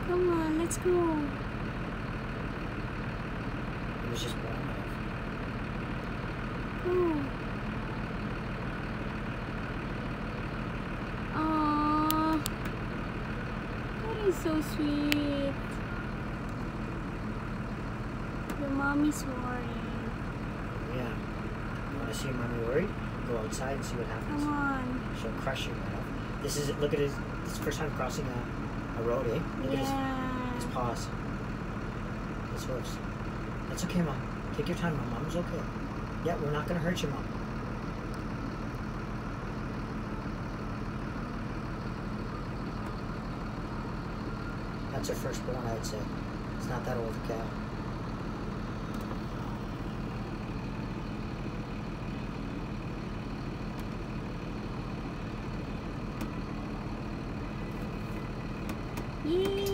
Come on, let's go. It was just born off. Go. Aww. That is so sweet. Your mommy's worried. Yeah. You want to see your mommy worried? Go outside and see what happens. Come on. She'll crush you right off. This is, look at his, this is the first time crossing a road, eh? Look at his paws. His hoofs. That's okay, Mom. Take your time, Mom. Mom's okay. Yeah, we're not going to hurt you, Mom. That's her firstborn, I'd say. It's not that old a cow. Yay!